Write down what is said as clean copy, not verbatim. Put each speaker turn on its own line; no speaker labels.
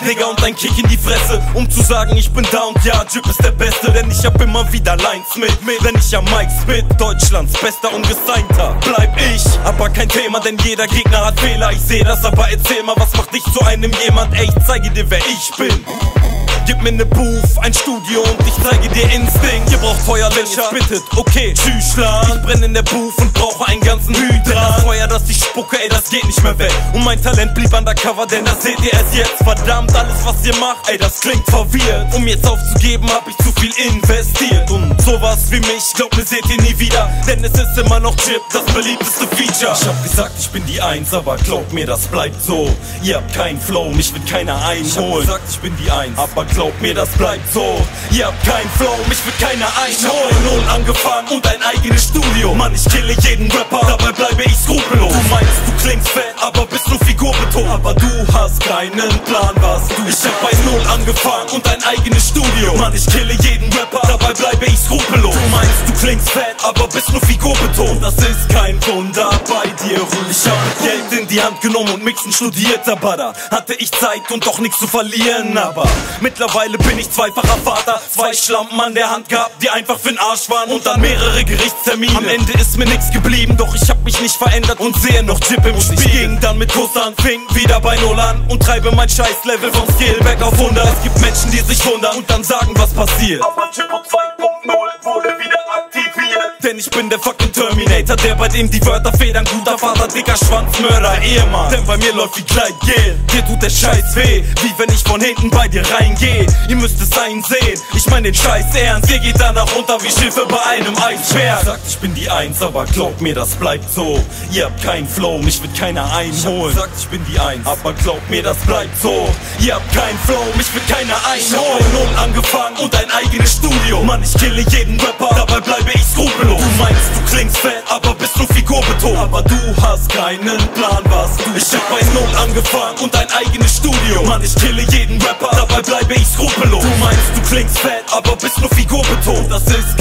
Digga, und ein Kick in die Fresse, um zu sagen, ich bin da und ja, Jip ist der Beste. Denn ich hab immer wieder Lines mit, wenn ich am Mic spit. Deutschlands bester Ungesignter bleib ich, aber kein Thema, denn jeder Gegner hat Fehler. Ich seh das, aber erzähl mal, was macht dich zu einem jemand? Ey, ich zeige dir, wer ich bin. Gib mir ne Booth, ein Studio und ich zeige dir Instinkt. Ihr braucht Feuerlöscher, bittet, okay, Schüchlein. Ich brenne in der Booth und brauche einen ganzen Hydran. Das Feuer, das ich spucke, ey, das geht nicht mehr weg. Und mein Talent blieb undercover, denn das seht ihr erst jetzt. Verdammt, alles was ihr macht, ey, das klingt verwirrt. Um jetzt aufzugeben, hab ich zu viel investiert. Und sowas wie mich, glaubt mir, seht ihr nie wieder. Denn es ist immer noch Chip, das beliebteste Feature. Ich hab gesagt, ich bin die Eins, aber glaubt mir, das bleibt so. Ihr habt keinen Flow, mich wird keiner einholen. Ich hab gesagt, ich bin die Eins, aber glaubt mir, das bleibt so. Ihr habt keinen Flow, mich wird keiner einholen. Ich hab bei Null angefangen und ein eigenes Studio. Mann, ich kille jeden Rapper, dabei bleibe ich skrupellos. Du meinst, du klingst fett, aber bist nur figurbetont. Aber du hast keinen Plan, was du. Ich hab bei Null angefangen und ein eigenes Studio. Mann, ich kille jeden Rapper, dabei bleibe ich skrupellos. Du meinst, du klingst fett, aber bist nur figurbetont. Das ist kein Wunder bei dir, Ruhe. Ich hab Geld in die Hand genommen und mixen studiert, aber da hatte ich Zeit und doch nichts zu verlieren. Aber mittlerweile bin ich zweifacher Vater, 2 Schlampen an der Hand gehabt, die einfach für'n Arsch waren und dann mehrere Gerichtstermine. Am Ende ist mir nichts geblieben, doch ich hab mich nicht verändert und sehe noch Chip im Spiel. Ich ging dann mit Kuss an, fing wieder bei Null an und treibe mein Scheiß-Level vom Skillback auf 100. Es gibt Menschen, die sich wundern und dann sagen, was passiert. Aber Chip 2.0 wurde wieder aktiviert. Denn ich bin der fucking Terminator, der bei dem die Wörter federn. Guter Vater, dicker Schwanzmörder, Ehemann. Denn bei mir läuft wie Gleitgel, dir tut der Scheiß weh, wie wenn ich von hinten bei dir reingeh. Ihr müsst es einsehen, ich mein den Scheiß ernst. Ihr geht danach runter wie Schiffe bei einem Eisberg. Sagt, ich bin die Eins, aber glaubt mir, das bleibt so. Ihr habt keinen Flow, mich wird keiner einholen. Sagt, ich bin die Eins, aber glaubt mir, das bleibt so. Ihr habt keinen Flow, mich wird keiner einholen. Ich hab bei Null angefangen und ein eigenes Studio. Mann, ich kille jeden Rapper, dabei bleibe ich skrupellos. Du meinst, du klingst fett, aber bist nur figurbetont. Aber du hast keinen Plan, was du. Ich hab bei Null angefangen und ein eigenes Studio. Mann, ich kille jeden Rapper, dabei bleibe ich skrupellos. Du meinst, du klingst fett, aber bist nur figurbetont. Das ist